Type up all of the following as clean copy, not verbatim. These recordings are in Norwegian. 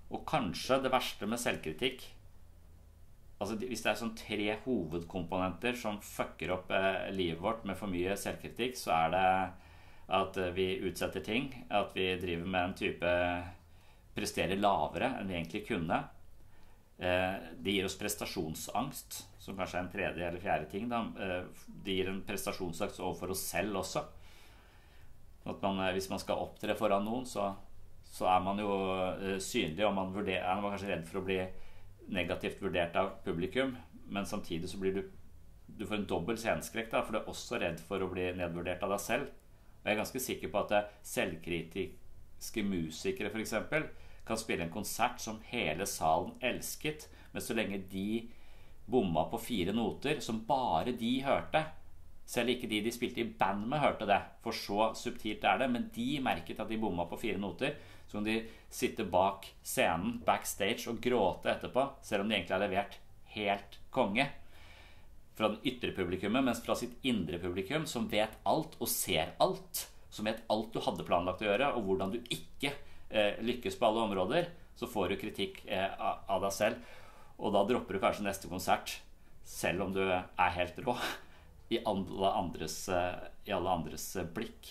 Og kanskje det verste med selvkritikk, altså hvis det er sånn 3 hovedkomponenter som fucker opp livet vårt med for mye selvkritikk, så er det at vi utsetter ting, at vi driver med en type presterer lavere enn vi egentlig kunne. Det gir oss prestasjonsangst, som kanskje er en tredje eller fjerde ting da. Det gir en prestasjonsangst overfor oss selv også. At hvis man skal opptre foran noen, så er man jo synlig, og man er kanskje redd for å bli negativt vurdert av publikum, men samtidig så blir du får en dobbelt sceneskrekk da, for du er også redd for å bli nedvurdert av deg selv. Og jeg er ganske sikker på at selvkritiske musikere for eksempel kan spille en konsert som hele salen elsket, men så lenge de bomma på 4 noter som bare de hørte, selv ikke de spilte i band med hørte det, for så subtilt er det, men de merket at de bomma på 4 noter, så kan de sitte bak scenen, backstage, og gråte etterpå, selv om de egentlig har levert helt konge fra den ytre publikummet, mens fra sitt indre publikum, som vet alt og ser alt, som vet alt du hadde planlagt å gjøre, og hvordan du ikke lykkes på alle områder, så får du kritikk av deg selv, og da dropper du kanskje neste konsert, selv om du er helt rå, i alle andres blikk.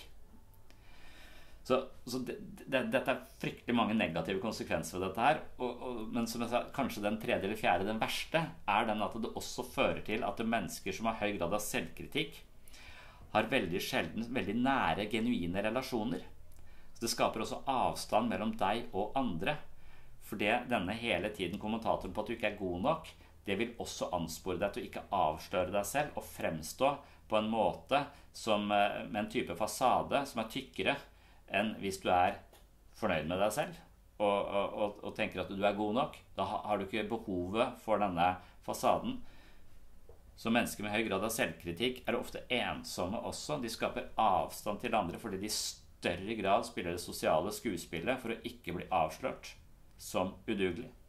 Så dette er fryktelig mange negative konsekvenser ved dette her, men som jeg sa, kanskje den tredje eller fjerde, den verste, er den at det også fører til at mennesker som har høy grad av selvkritikk har veldig sjelden veldig nære, genuine relasjoner. Så det skaper også avstand mellom deg og andre, fordi denne hele tiden kommentatoren på at du ikke er god nok, det vil også anspore deg til å ikke avsløre deg selv og fremstå på en måte med en type fasade som er tykkere enn hvis du er fornøyd med deg selv og tenker at du er god nok. Da har du ikke behovet for denne fasaden. Så mennesker med høy grad av selvkritikk er ofte ensomme også. De skaper avstand til andre fordi de i større grad spiller det sosiale skuespillet for å ikke bli avslørt som udugelig.